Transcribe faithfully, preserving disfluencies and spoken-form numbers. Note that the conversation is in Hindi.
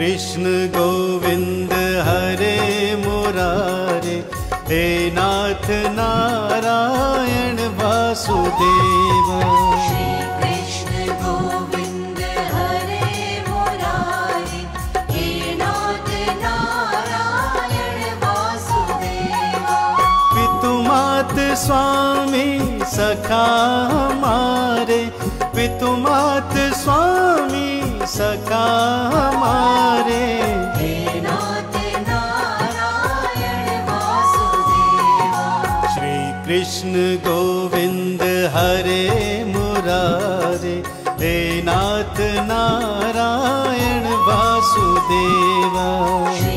कृष्ण गोविंद हरे मुरारे, हे नाथ नारायण वासुदेवा। श्री कृष्ण गोविंद हरे मुरारे, हे नाथ नारायण वासुदेवा। पितुमात स्वामी सखा हमारे, पितुमात स्वामी सखा हमारे, हे नाथ नारायण वासुदेवा। श्री कृष्ण गोविंद हरे मुरारे, हे नाथ नारायण वासुदेवा।